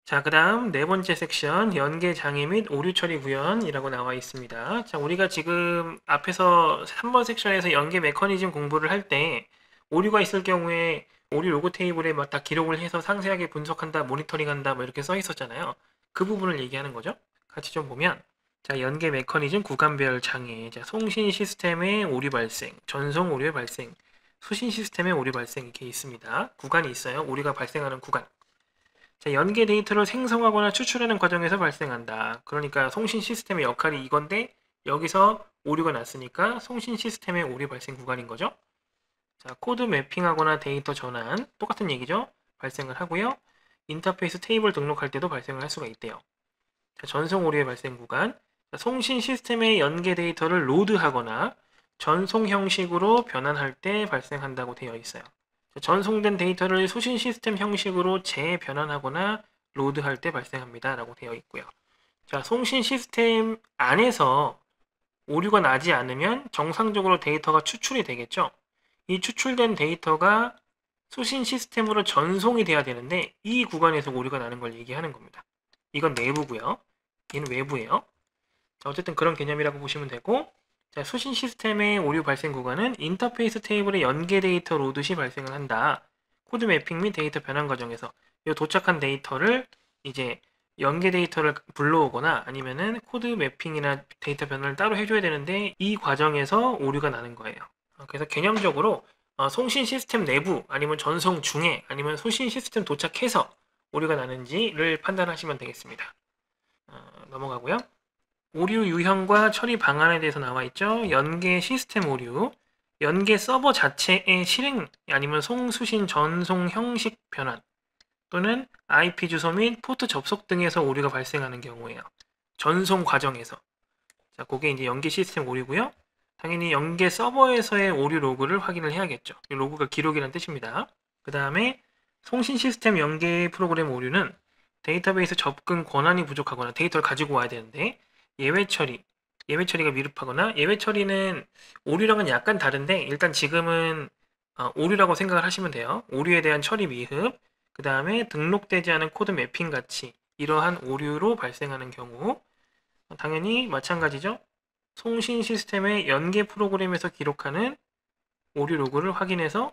자, 그 다음 네 번째 섹션 연계 장애 및 오류 처리 구현이라고 나와 있습니다. 자, 우리가 지금 앞에서 3번 섹션에서 연계 메커니즘 공부를 할 때 오류가 있을 경우에 오류 로그 테이블에 막 다 기록을 해서 상세하게 분석한다, 모니터링한다, 뭐 이렇게 써 있었잖아요. 그 부분을 얘기하는 거죠. 같이 좀 보면, 자, 연계 메커니즘 구간별 장애, 자, 송신 시스템의 오류 발생, 전송 오류의 발생, 수신 시스템의 오류 발생 이렇게 있습니다. 구간이 있어요. 오류가 발생하는 구간. 자, 연계 데이터를 생성하거나 추출하는 과정에서 발생한다. 그러니까 송신 시스템의 역할이 이건데 여기서 오류가 났으니까 송신 시스템의 오류 발생 구간인 거죠. 자, 코드 매핑하거나 데이터 전환 똑같은 얘기죠. 발생을 하고요. 인터페이스 테이블 등록할 때도 발생을 할 수가 있대요. 자, 전송 오류의 발생 구간. 자, 송신 시스템의 연계 데이터를 로드하거나 전송 형식으로 변환할 때 발생한다고 되어 있어요. 전송된 데이터를 수신 시스템 형식으로 재변환하거나 로드할 때 발생합니다. 라고 되어 있고요. 자, 송신 시스템 안에서 오류가 나지 않으면 정상적으로 데이터가 추출이 되겠죠. 이 추출된 데이터가 수신 시스템으로 전송이 돼야 되는데 이 구간에서 오류가 나는 걸 얘기하는 겁니다. 이건 내부고요. 얘는 외부예요. 자, 어쨌든 그런 개념이라고 보시면 되고, 자, 수신 시스템의 오류 발생 구간은 인터페이스 테이블의 연계 데이터 로드 시 발생을 한다. 코드 매핑 및 데이터 변환 과정에서 이 도착한 데이터를 이제 연계 데이터를 불러오거나 아니면은 코드 매핑이나 데이터 변환을 따로 해줘야 되는데 이 과정에서 오류가 나는 거예요. 그래서 개념적으로 송신 시스템 내부 아니면 전송 중에 아니면 수신 시스템 도착해서 오류가 나는지를 판단하시면 되겠습니다. 넘어가고요. 오류 유형과 처리 방안에 대해서 나와 있죠. 연계 시스템 오류, 연계 서버 자체의 실행 아니면 송수신 전송 형식 변환 또는 IP 주소 및 포트 접속 등에서 오류가 발생하는 경우에요. 전송 과정에서. 자, 그게 이제 연계 시스템 오류고요. 당연히 연계 서버에서의 오류 로그를 확인을 해야겠죠. 이 로그가 기록이라는 뜻입니다. 그 다음에 송신 시스템 연계 프로그램 오류는 데이터베이스 접근 권한이 부족하거나 데이터를 가지고 와야 되는데 예외 처리, 예외 처리가 미흡하거나 예외 처리는 오류랑은 약간 다른데 일단 지금은 오류라고 생각을 하시면 돼요. 오류에 대한 처리 미흡, 그 다음에 등록되지 않은 코드 매핑 같이 이러한 오류로 발생하는 경우 당연히 마찬가지죠. 송신 시스템의 연계 프로그램에서 기록하는 오류 로그를 확인해서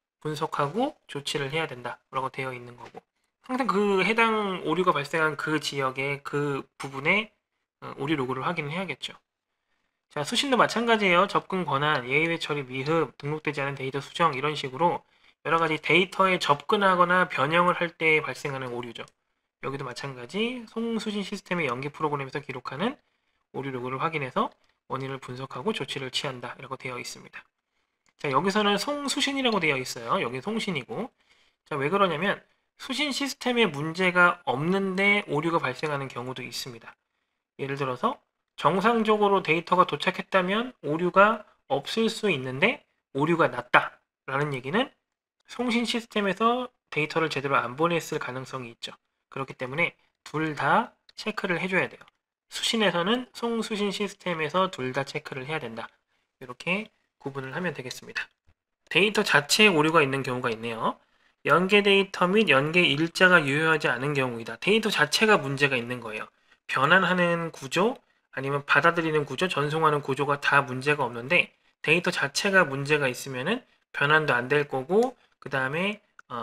분석하고 조치를 해야 된다라고 되어 있는 거고 항상 그 해당 오류가 발생한 그 지역의 그 부분에 오류 로그를 확인을 해야겠죠. 자, 수신도 마찬가지예요. 접근 권한, 예외 처리 미흡, 등록되지 않은 데이터 수정 이런 식으로 여러 가지 데이터에 접근하거나 변형을 할 때 발생하는 오류죠. 여기도 마찬가지 송수신 시스템의 연계 프로그램에서 기록하는 오류 로그를 확인해서 원인을 분석하고 조치를 취한다 이라고 되어 있습니다. 자, 여기서는 송수신이라고 되어 있어요. 여기 송신이고. 자, 왜 그러냐면 수신 시스템에 문제가 없는데 오류가 발생하는 경우도 있습니다. 예를 들어서 정상적으로 데이터가 도착했다면 오류가 없을 수 있는데 오류가 났다 라는 얘기는 송신 시스템에서 데이터를 제대로 안 보냈을 가능성이 있죠. 그렇기 때문에 둘 다 체크를 해줘야 돼요. 수신에서는 송수신 시스템에서 둘 다 체크를 해야 된다. 이렇게 구분을 하면 되겠습니다. 데이터 자체에 오류가 있는 경우가 있네요. 연계 데이터 및 연계 일자가 유효하지 않은 경우이다. 데이터 자체가 문제가 있는 거예요. 변환하는 구조, 아니면 받아들이는 구조, 전송하는 구조가 다 문제가 없는데 데이터 자체가 문제가 있으면은 변환도 안 될 거고 그 다음에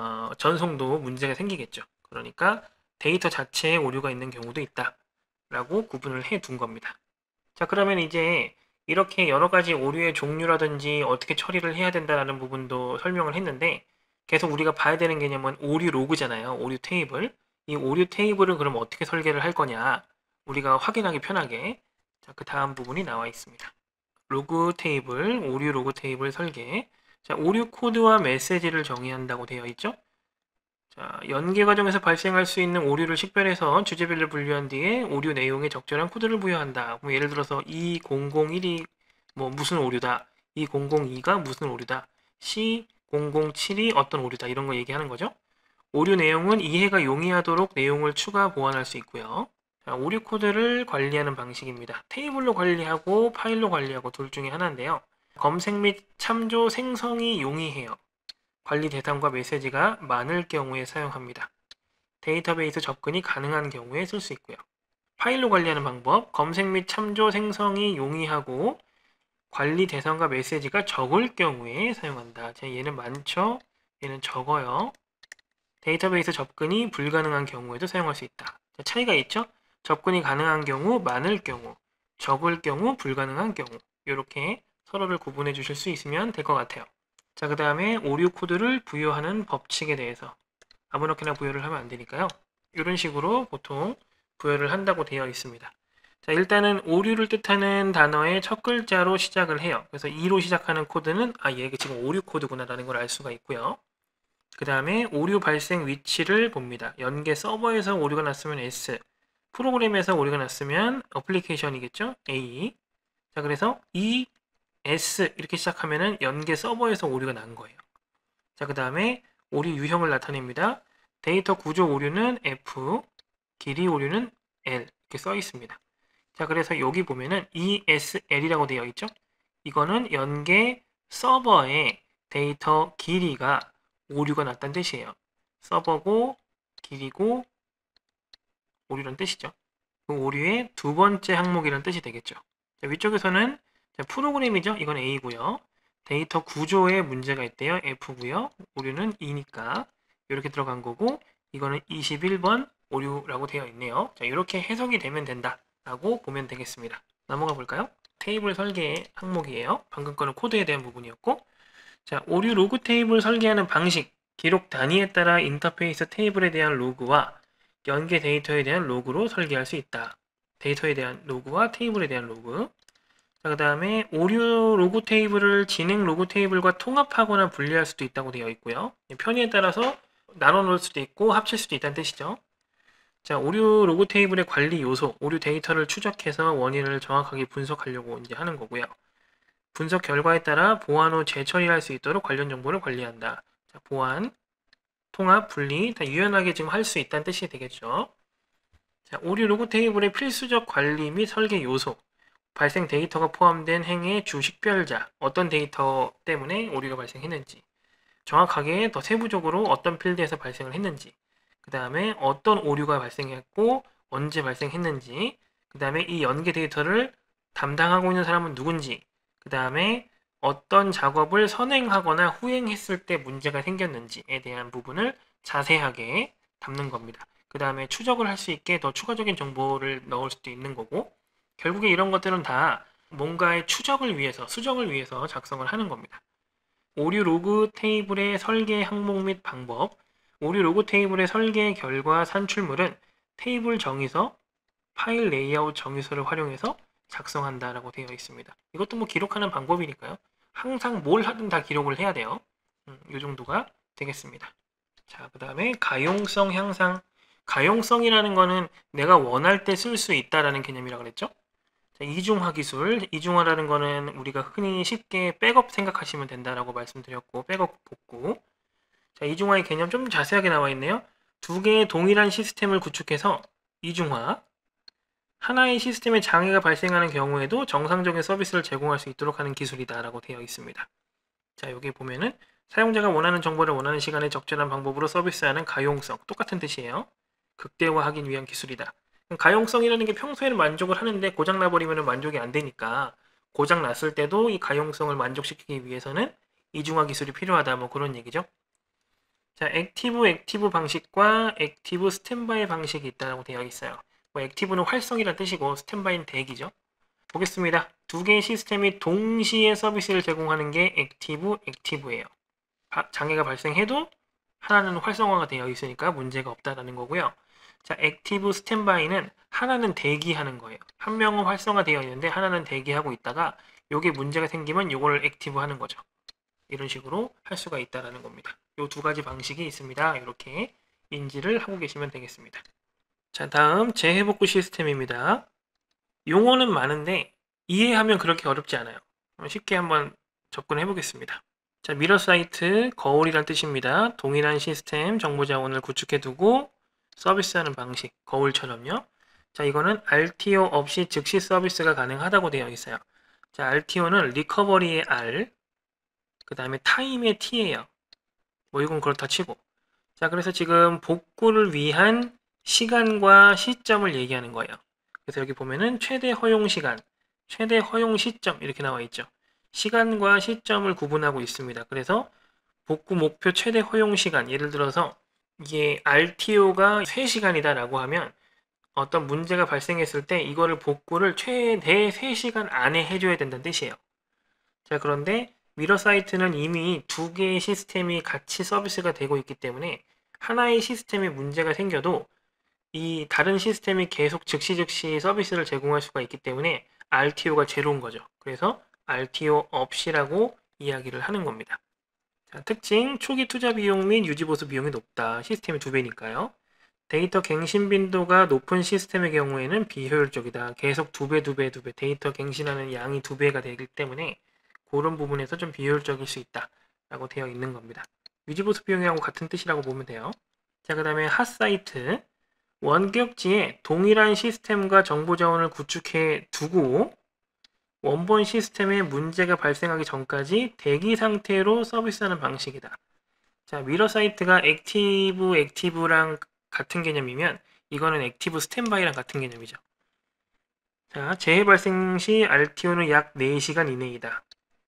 전송도 문제가 생기겠죠. 그러니까 데이터 자체에 오류가 있는 경우도 있다. 라고 구분을 해 둔 겁니다. 자, 그러면 이제 이렇게 여러 가지 오류의 종류라든지 어떻게 처리를 해야 된다라는 부분도 설명을 했는데 계속 우리가 봐야 되는 개념은 오류 로그잖아요. 오류 테이블. 이 오류 테이블을 그럼 어떻게 설계를 할 거냐. 우리가 확인하기 편하게. 자, 그 다음 부분이 나와 있습니다. 로그 테이블, 오류 로그 테이블 설계. 자, 오류 코드와 메시지를 정의한다고 되어 있죠. 자, 연계 과정에서 발생할 수 있는 오류를 식별해서 주제별로 분류한 뒤에 오류 내용에 적절한 코드를 부여한다. 뭐 예를 들어서 2001이 뭐 무슨 오류다. 2002가 무슨 오류다. C007이 어떤 오류다. 이런 거 얘기하는 거죠. 오류 내용은 이해가 용이하도록 내용을 추가 보완할 수 있고요. 자, 오류 코드를 관리하는 방식입니다. 테이블로 관리하고 파일로 관리하고 둘 중에 하나인데요. 검색 및 참조 생성이 용이해요. 관리 대상과 메시지가 많을 경우에 사용합니다. 데이터베이스 접근이 가능한 경우에 쓸 수 있고요. 파일로 관리하는 방법, 검색 및 참조 생성이 용이하고 관리 대상과 메시지가 적을 경우에 사용한다. 자, 얘는 많죠? 얘는 적어요. 데이터베이스 접근이 불가능한 경우에도 사용할 수 있다. 자, 차이가 있죠? 접근이 가능한 경우, 많을 경우, 적을 경우, 불가능한 경우 이렇게 서로를 구분해 주실 수 있으면 될 것 같아요. 자, 그 다음에 오류 코드를 부여하는 법칙에 대해서 아무렇게나 부여를 하면 안 되니까요. 이런 식으로 보통 부여를 한다고 되어 있습니다. 자, 일단은 오류를 뜻하는 단어의 첫 글자로 시작을 해요. 그래서 2로 시작하는 코드는 얘가 지금 오류 코드구나 라는 걸 알 수가 있고요. 그 다음에 오류 발생 위치를 봅니다. 연계 서버에서 오류가 났으면 S, 프로그램에서 오류가 났으면 어플리케이션이겠죠? A. 자, 그래서 E, S 이렇게 시작하면은 연계 서버에서 오류가 난 거예요. 자, 그 다음에 오류 유형을 나타냅니다. 데이터 구조 오류는 F, 길이 오류는 L 이렇게 써 있습니다. 자, 그래서 여기 보면은 ESL이라고 되어 있죠? 이거는 연계 서버의 데이터 길이가 오류가 났다는 뜻이에요. 서버고 길이고 오류란 뜻이죠. 그 오류의 두 번째 항목이란 뜻이 되겠죠. 자, 위쪽에서는 프로그램이죠. 이건 A고요. 데이터 구조에 문제가 있대요. F고요. 오류는 E니까 이렇게 들어간 거고 이거는 21번 오류라고 되어 있네요. 자, 이렇게 해석이 되면 된다라고 보면 되겠습니다. 넘어가 볼까요? 테이블 설계 항목이에요. 방금 거는 코드에 대한 부분이었고 자, 오류 로그 테이블 설계하는 방식 기록 단위에 따라 인터페이스 테이블에 대한 로그와 연계 데이터에 대한 로그로 설계할 수 있다. 데이터에 대한 로그와 테이블에 대한 로그. 자, 그 다음에 오류 로그 테이블을 진행 로그 테이블과 통합하거나 분리할 수도 있다고 되어 있고요. 편의에 따라서 나눠 놓을 수도 있고 합칠 수도 있다는 뜻이죠. 자, 오류 로그 테이블의 관리 요소, 오류 데이터를 추적해서 원인을 정확하게 분석하려고 이제 하는 거고요. 분석 결과에 따라 보안 후 재처리할 수 있도록 관련 정보를 관리한다. 자, 보안, 통합, 분리 다 유연하게 지금 할 수 있다는 뜻이 되겠죠. 자, 오류 로그 테이블의 필수적 관리 및 설계 요소, 발생 데이터가 포함된 행의 주 식별자, 어떤 데이터 때문에 오류가 발생했는지, 정확하게 더 세부적으로 어떤 필드에서 발생을 했는지, 그 다음에 어떤 오류가 발생했고 언제 발생했는지, 그 다음에 이 연계 데이터를 담당하고 있는 사람은 누군지, 그 다음에 어떤 작업을 선행하거나 후행했을 때 문제가 생겼는지에 대한 부분을 자세하게 담는 겁니다. 그 다음에 추적을 할 수 있게 더 추가적인 정보를 넣을 수도 있는 거고 결국에 이런 것들은 다 뭔가의 추적을 위해서, 수정을 위해서 작성을 하는 겁니다. 오류 로그 테이블의 설계 항목 및 방법, 오류 로그 테이블의 설계 결과 산출물은 테이블 정의서, 파일 레이아웃 정의서를 활용해서 작성한다라고 되어 있습니다. 이것도 뭐 기록하는 방법이니까요. 항상 뭘 하든 다 기록을 해야 돼요. 이 정도가 되겠습니다. 자, 그 다음에 가용성 향상. 가용성이라는 거는 내가 원할 때 쓸 수 있다라는 개념이라고 그랬죠. 자, 이중화 기술. 이중화라는 거는 우리가 흔히 쉽게 백업 생각하시면 된다라고 말씀드렸고 백업 복구. 자, 이중화의 개념 좀 자세하게 나와 있네요. 두 개의 동일한 시스템을 구축해서 이중화. 하나의 시스템에 장애가 발생하는 경우에도 정상적인 서비스를 제공할 수 있도록 하는 기술이다라고 되어 있습니다. 자, 여기 보면은 사용자가 원하는 정보를 원하는 시간에 적절한 방법으로 서비스하는 가용성, 똑같은 뜻이에요. 극대화하기 위한 기술이다. 가용성이라는 게 평소에는 만족을 하는데 고장 나버리면 만족이 안 되니까 고장 났을 때도 이 가용성을 만족시키기 위해서는 이중화 기술이 필요하다, 뭐 그런 얘기죠. 자, 액티브 방식과 액티브 스탠바이 방식이 있다고 되어 있어요. 뭐 액티브는 활성이라는 뜻이고 스탠바이는 대기죠. 보겠습니다. 두 개의 시스템이 동시에 서비스를 제공하는 게 액티브예요. 장애가 발생해도 하나는 활성화가 되어 있으니까 문제가 없다라는 거고요. 자, 액티브 스탠바이는 하나는 대기하는 거예요. 한 명은 활성화되어 있는데 하나는 대기하고 있다가 요게 문제가 생기면 요걸 액티브 하는 거죠. 이런 식으로 할 수가 있다라는 겁니다. 요 두 가지 방식이 있습니다. 이렇게 인지를 하고 계시면 되겠습니다. 자, 다음 재해복구 시스템입니다. 용어는 많은데 이해하면 그렇게 어렵지 않아요. 쉽게 한번 접근해 보겠습니다. 자, 미러 사이트, 거울이란 뜻입니다. 동일한 시스템, 정보 자원을 구축해 두고 서비스하는 방식, 거울처럼요. 자, 이거는 RTO 없이 즉시 서비스가 가능하다고 되어 있어요. 자, RTO는 리커버리의 R, 그 다음에 타임의 T예요. 뭐 이건 그렇다 치고. 자, 그래서 지금 복구를 위한 시간과 시점을 얘기하는 거예요. 그래서 여기 보면은 최대 허용 시간, 최대 허용 시점 이렇게 나와 있죠. 시간과 시점을 구분하고 있습니다. 그래서 복구 목표 최대 허용 시간, 예를 들어서 이게 RTO가 3시간이다 라고 하면 어떤 문제가 발생했을 때 이거를 복구를 최대 3시간 안에 해줘야 된다는 뜻이에요. 자, 그런데 미러 사이트는 이미 두 개의 시스템이 같이 서비스가 되고 있기 때문에 하나의 시스템에 문제가 생겨도 이 다른 시스템이 계속 즉시 서비스를 제공할 수가 있기 때문에 RTO가 제로인 거죠. 그래서 RTO 없이라고 이야기를 하는 겁니다. 자, 특징, 초기 투자 비용 및 유지 보수 비용이 높다. 시스템이 2배니까요. 데이터 갱신 빈도가 높은 시스템의 경우에는 비효율적이다. 계속 2배. 데이터 갱신하는 양이 2배가 되기 때문에 그런 부분에서 좀 비효율적일 수 있다. 라고 되어 있는 겁니다. 유지 보수 비용하고 같은 뜻이라고 보면 돼요. 자, 그 다음에 핫사이트. 원격지에 동일한 시스템과 정보 자원을 구축해 두고 원본 시스템에 문제가 발생하기 전까지 대기 상태로 서비스하는 방식이다. 자, 미러 사이트가 액티브랑 같은 개념이면 이거는 액티브 스탠바이랑 같은 개념이죠. 자, 재해 발생 시 RTO는 약 4시간 이내이다.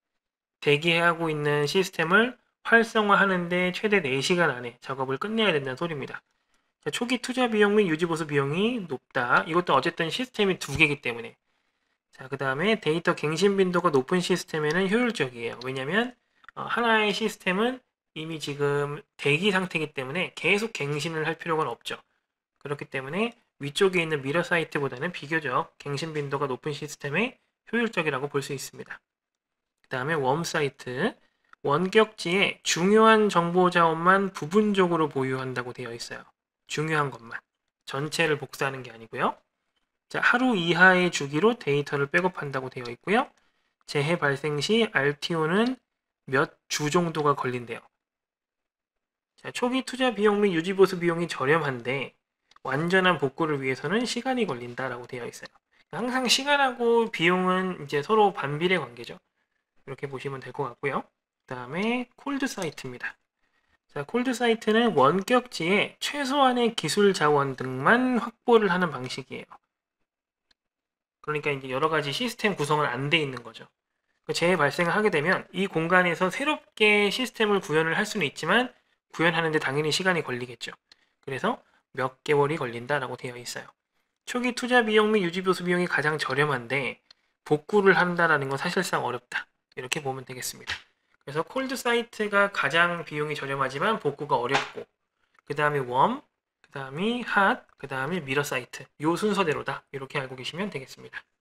대기하고 있는 시스템을 활성화하는데 최대 4시간 안에 작업을 끝내야 된다는 소리입니다. 자, 초기 투자 비용 및 유지 보수 비용이 높다. 이것도 어쨌든 시스템이 2개이기 때문에. 자, 그 다음에 데이터 갱신 빈도가 높은 시스템에는 효율적이에요. 왜냐면 하나의 시스템은 이미 지금 대기 상태이기 때문에 계속 갱신을 할 필요가 없죠. 그렇기 때문에 위쪽에 있는 미러 사이트보다는 비교적 갱신 빈도가 높은 시스템에 효율적이라고 볼 수 있습니다. 그 다음에 웜 사이트. 원격지에 중요한 정보 자원만 부분적으로 보유한다고 되어 있어요. 중요한 것만. 전체를 복사하는 게 아니고요. 자, 하루 이하의 주기로 데이터를 백업한다고 되어 있고요. 재해 발생 시 RTO는 몇 주 정도가 걸린대요. 자, 초기 투자 비용 및 유지 보수 비용이 저렴한데 완전한 복구를 위해서는 시간이 걸린다라고 되어 있어요. 항상 시간하고 비용은 이제 서로 반비례 관계죠. 이렇게 보시면 될 것 같고요. 그 다음에 콜드 사이트입니다. 자, 콜드 사이트는 원격지에 최소한의 기술 자원 등만 확보를 하는 방식이에요. 그러니까 이제 여러 가지 시스템 구성은 안 돼 있는 거죠. 재해 발생을 하게 되면 이 공간에서 새롭게 시스템을 구현을 할 수는 있지만 구현하는데 당연히 시간이 걸리겠죠. 그래서 몇 개월이 걸린다라고 되어 있어요. 초기 투자 비용 및 유지 보수 비용이 가장 저렴한데 복구를 한다라는 건 사실상 어렵다. 이렇게 보면 되겠습니다. 그래서 콜드 사이트가 가장 비용이 저렴하지만 복구가 어렵고 그 다음에 웜, 그 다음이 핫, 그 다음에 미러 사이트 요 순서대로다. 이렇게 알고 계시면 되겠습니다.